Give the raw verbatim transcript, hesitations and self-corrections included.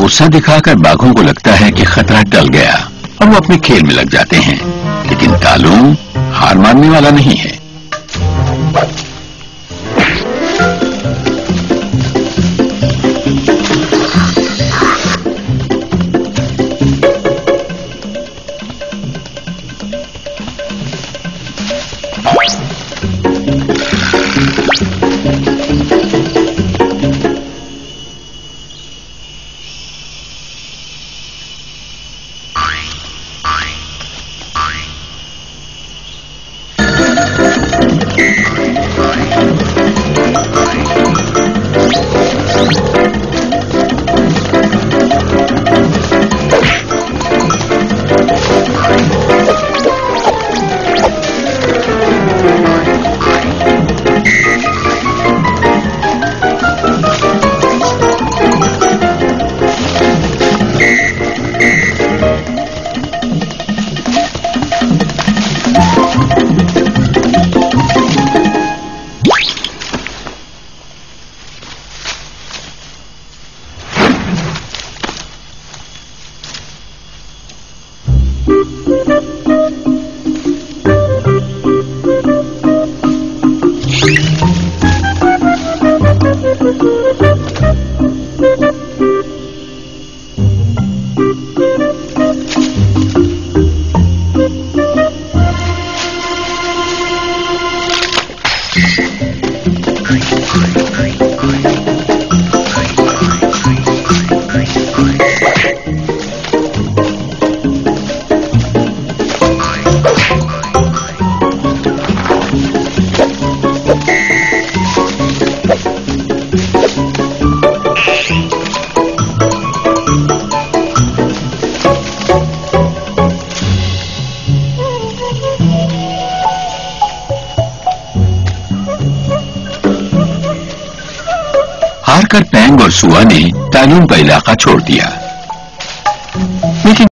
गुस्सा दिखाकर बाघों को लगता है कि खतरा टल गया और वो अपने खेल में लग जाते हैं, लेकिन तालुम हार मानने वाला नहीं है। हारकर पेंग और सुआ ने तालुम का इलाका छोड़ दिया।